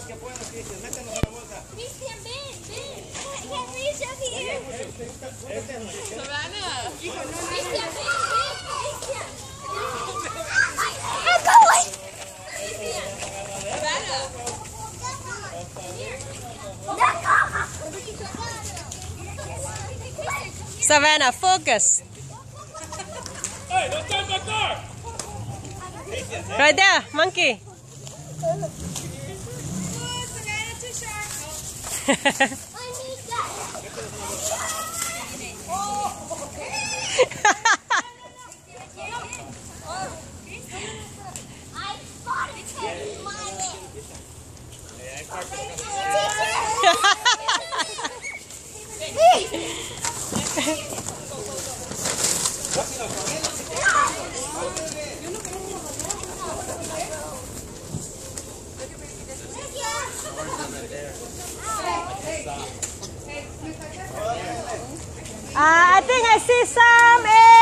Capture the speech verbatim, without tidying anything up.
más que puedas, Cristian. Métanos en la bolsa. Cristian, ven, ven. Can't reach up here. Savannah. Cristian, ven, ven, Cristian. I'm going. Cristian. Savannah. Savannah, focus. Hey, don't touch my car. Right there, monkey. Oh, Savannah, too sharp. I need that. I spotted him smiling. Uh, I think I see some. Eh?